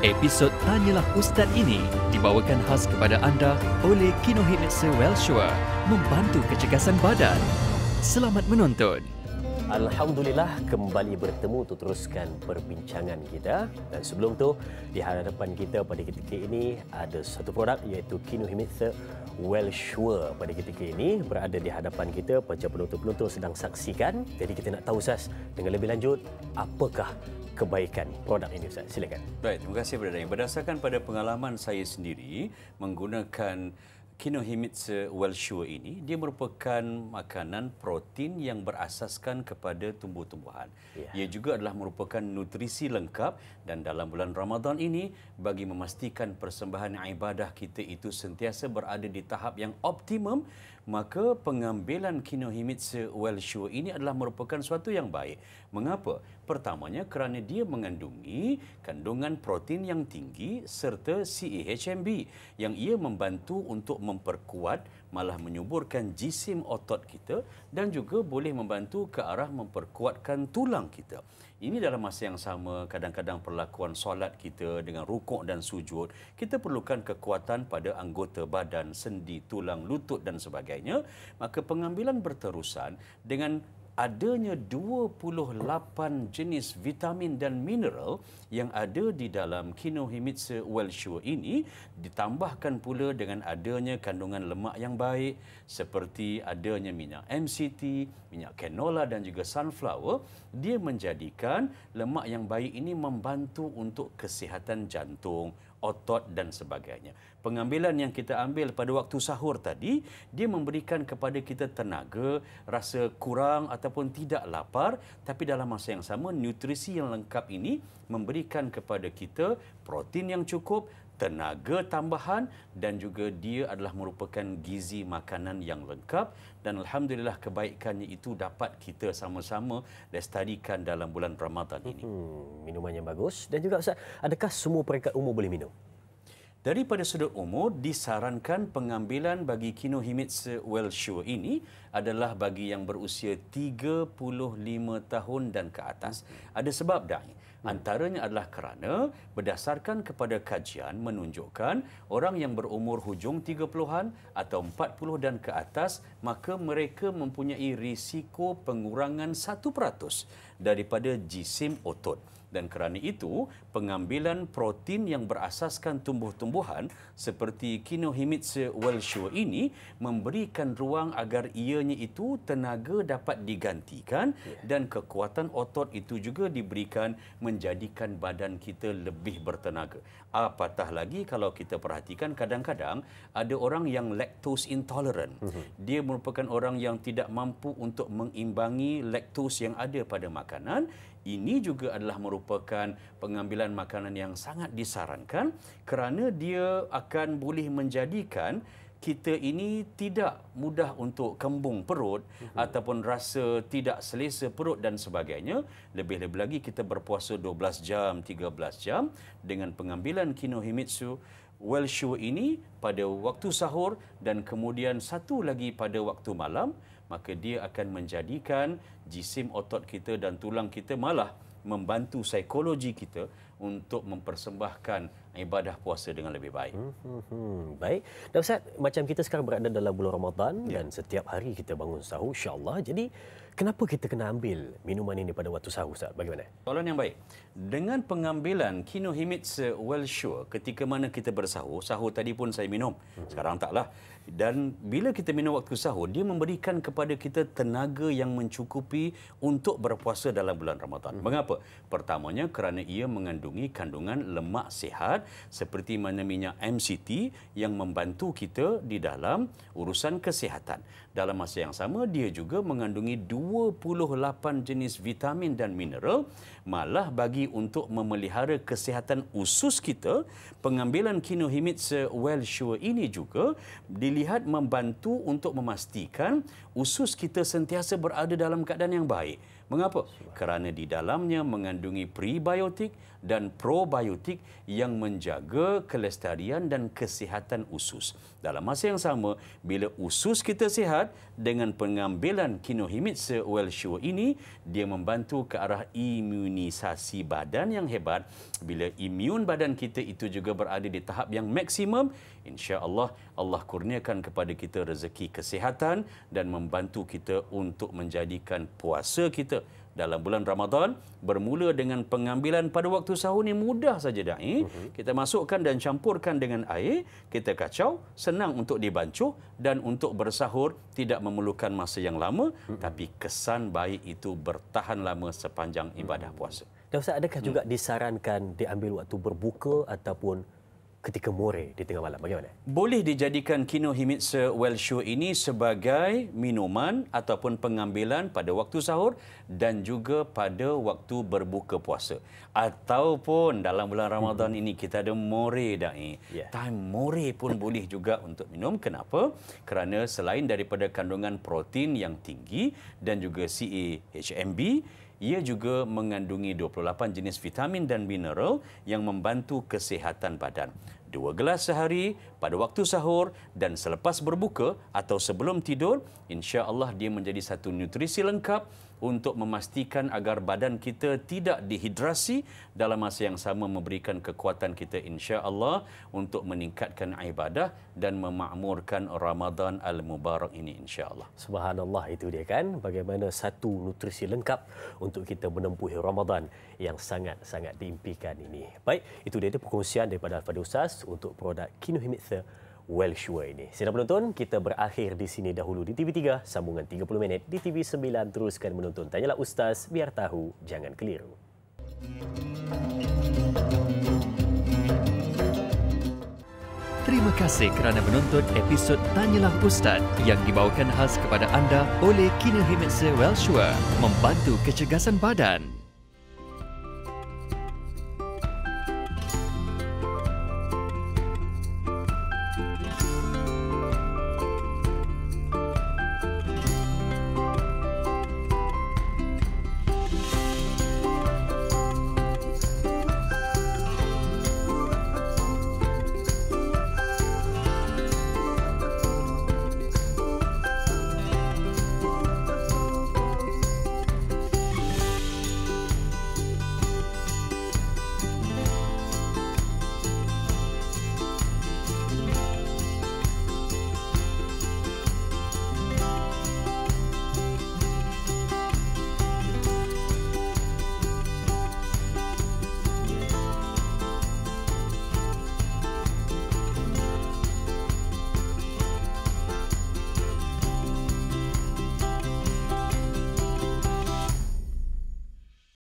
Episod Tanyalah Ustaz ini dibawakan khas kepada anda oleh Kinohimitsu Wellsure, membantu kecergasan badan. Selamat menonton. Alhamdulillah, kembali bertemu untuk teruskan perbincangan kita. Dan sebelum tu, di hadapan kita pada ketika ini ada satu produk iaitu Kinohimitsu Wellsure. Pada ketika ini berada di hadapan kita, macam penonton-penonton sedang saksikan. Jadi kita nak tahu, Ustaz, dengan lebih lanjut, apakah kebaikan produk ini, Ustaz? Silakan. Baik, terima kasih Brother. Berdasarkan pada pengalaman saya sendiri menggunakan Kinohimitsu Wellsure ini, dia merupakan makanan protein yang berasaskan kepada tumbuh-tumbuhan. Ia juga adalah merupakan nutrisi lengkap, dan dalam bulan Ramadan ini bagi memastikan persembahan ibadah kita itu sentiasa berada di tahap yang optimum, maka pengambilan Kinohimitsu Wellsure ini adalah merupakan suatu yang baik. Mengapa? Pertamanya kerana dia mengandungi kandungan protein yang tinggi serta CAHMB yang ia membantu untuk memperkuat, malah menyuburkan jisim otot kita, dan juga boleh membantu ke arah memperkuatkan tulang kita. Ini dalam masa yang sama, kadang-kadang perlakuan solat kita dengan rukuk dan sujud, kita perlukan kekuatan pada anggota badan, sendi, tulang, lutut dan sebagainya. Maka pengambilan berterusan dengan adanya 28 jenis vitamin dan mineral yang ada di dalam Kinohimitsu Wellsure ini, ditambahkan pula dengan adanya kandungan lemak yang baik seperti adanya minyak MCT, minyak canola dan juga sunflower, dia menjadikan lemak yang baik ini membantu untuk kesihatan jantung, otot dan sebagainya. Pengambilan yang kita ambil pada waktu sahur tadi, dia memberikan kepada kita tenaga, rasa kurang ataupun tidak lapar, tapi dalam masa yang sama nutrisi yang lengkap ini memberikan kepada kita protein yang cukup, tenaga tambahan, dan juga dia adalah merupakan gizi makanan yang lengkap, dan alhamdulillah kebaikannya itu dapat kita sama-sama lestarikan dalam bulan Ramadan ini. Minuman yang bagus. Dan juga, Ustaz, adakah semua peringkat umur boleh minum? Daripada sudut umur, disarankan pengambilan bagi Kinohimitsu Wellsure ini adalah bagi yang berusia 35 tahun dan ke atas. Ada sebab da'i. Antaranya adalah kerana berdasarkan kepada kajian menunjukkan orang yang berumur hujung 30-an atau 40 dan ke atas, maka mereka mempunyai risiko pengurangan 1% daripada jisim otot. Dan kerana itu, pengambilan protein yang berasaskan tumbuh-tumbuhan seperti Kinohimitsu Wellsure ini memberikan ruang agar ianya itu tenaga dapat digantikan dan kekuatan otot itu juga diberikan menjadikan badan kita lebih bertenaga. Apatah lagi kalau kita perhatikan kadang-kadang ada orang yang lactose intolerant. Dia merupakan orang yang tidak mampu untuk mengimbangi laktose yang ada pada makanan. Ini juga adalah merupakan pengambilan makanan yang sangat disarankan kerana dia akan boleh menjadikan kita ini tidak mudah untuk kembung perut ataupun rasa tidak selesa perut dan sebagainya. Lebih-lebih lagi kita berpuasa 12 jam, 13 jam dengan pengambilan Kinohimitsu Wellsure ini pada waktu sahur dan kemudian satu lagi pada waktu malam, maka dia akan menjadikan jisim otot kita dan tulang kita, malah membantu psikologi kita untuk mempersembahkan ibadah puasa dengan lebih baik. Baik. Dan Ustaz, macam kita sekarang berada dalam bulan Ramadan dan setiap hari kita bangun sahur, insya-Allah. Jadi, kenapa kita kena ambil minuman ini pada waktu sahur, Ustaz? Bagaimana? Soalan yang baik. Dengan pengambilan Kinohimitsu Wellsure ketika mana kita bersahur, sahur tadi pun saya minum, sekarang taklah. Dan bila kita minum waktu sahur, dia memberikan kepada kita tenaga yang mencukupi untuk berpuasa dalam bulan Ramadan. Mengapa? Pertamanya kerana ia mengandungi kandungan lemak sihat seperti mana minyak MCT yang membantu kita di dalam urusan kesihatan. Dalam masa yang sama, dia juga mengandungi 28 jenis vitamin dan mineral, malah bagi untuk memelihara kesihatan usus kita, pengambilan Kinohimitsu Wellsure ini juga dilihat membantu untuk memastikan usus kita sentiasa berada dalam keadaan yang baik. Mengapa? Kerana di dalamnya mengandungi prebiotik dan probiotik yang menjaga kelestarian dan kesihatan usus. Dalam masa yang sama, bila usus kita sihat, dengan pengambilan Kinohimitsu Wellsure ini, dia membantu ke arah imunisasi badan yang hebat. Bila imun badan kita itu juga berada di tahap yang maksimum, insya-Allah Allah kurniakan kepada kita rezeki kesihatan dan membantu kita untuk menjadikan puasa kita dalam bulan Ramadan bermula dengan pengambilan pada waktu sahur ni mudah saja da'i. Kita masukkan dan campurkan dengan air, kita kacau, senang untuk dibancuh dan untuk bersahur tidak memerlukan masa yang lama, tapi kesan baik itu bertahan lama sepanjang ibadah puasa. Dan Ustaz, adakah juga disarankan diambil waktu berbuka ataupun ketika more di tengah malam? Bagaimana? Boleh dijadikan Kinohimitsu Wellsure ini sebagai minuman ataupun pengambilan pada waktu sahur dan juga pada waktu berbuka puasa. Ataupun dalam bulan Ramadan ini kita ada more da'i. Time more pun boleh juga untuk minum. Kenapa? Kerana selain daripada kandungan protein yang tinggi dan juga CA-HMB, ia juga mengandungi 28 jenis vitamin dan mineral yang membantu kesihatan badan. 2 gelas sehari pada waktu sahur dan selepas berbuka atau sebelum tidur, insya-Allah dia menjadi satu nutrisi lengkap untuk memastikan agar badan kita tidak dehidrasi, dalam masa yang sama memberikan kekuatan kita insya-Allah untuk meningkatkan ibadah dan memakmurkan Ramadan al-Mubarak ini insya-Allah. Subhanallah, itu dia kan, bagaimana satu nutrisi lengkap untuk kita menempuhi Ramadan yang sangat-sangat diimpikan ini. Baik, itu dia perkongsian daripada Al-Fadhil Ustaz untuk produk Kinohimitsu Wellsure ini. Sidang penonton, kita berakhir di sini dahulu di TV3, sambungan 30 minit di TV9. Teruskan menonton Tanyalah Ustaz, biar tahu, jangan keliru. Terima kasih kerana menonton episod Tanyalah Ustaz yang dibawakan khas kepada anda oleh Kinohimitsu Wellsure, membantu kecergasan badan.